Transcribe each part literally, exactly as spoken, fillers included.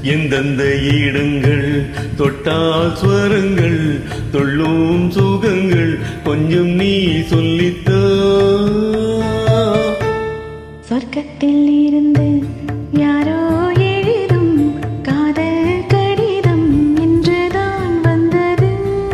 எந்தெந்த ஈடுங்கள் தொட்டால் ஸ்வரங்கள் தொள்ளும் சுகங்கள் கொஞ்சம் நீ சொல்லித்தா. சொர்க்கத்தில் இருந்து யாரோ எழுதும் காதல் கடிதம் என்றுதான் வந்தது.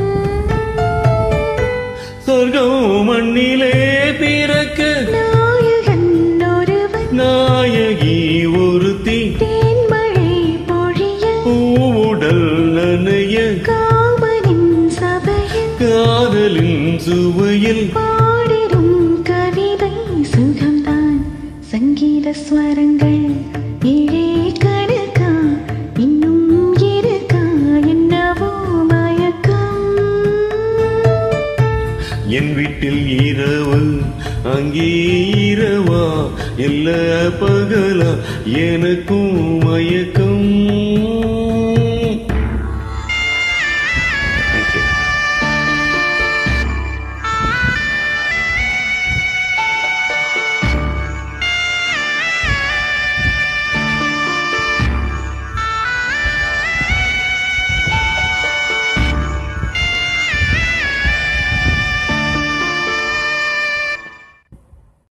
சொர்க்கம் மண்ணிலே பிறக்க நாயகன் ஒருவன் நாயகி ஒருத்தி தேன்மழை பொழிய பூவுடல் நனைய காமனின் சபையில் காதலின் சுவையில் பாடிடும் கவிதை சுகம்தான். சங்கீத ஸ்வரங்கள் ஏழே கணக்கா இன்னும் இருக்கா என்னவோ மயக்கம். என் வீட்டில் இரவு அங்கே இரவா எல்லா பகலா எனக்கும் மயக்கம்.